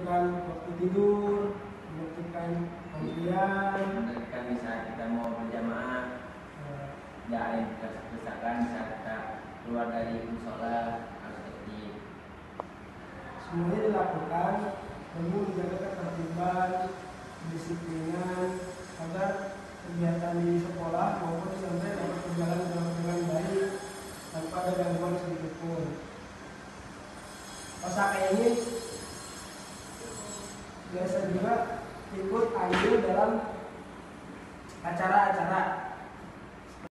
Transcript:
waktu tidur, menentukan pemberian, menentukan saat kita mau berjamaah, yang desakan saat kita keluar dari musola harus tertib. semuanya dilakukan demi menjaga ketertiban, kedisiplinan, agar kegiatan di sekolah maupun di pesantren dapat berjalan dengan baik tanpa ada gangguan sedikit pun. Osaka ini biasa juga ikut andil dalam acara-acara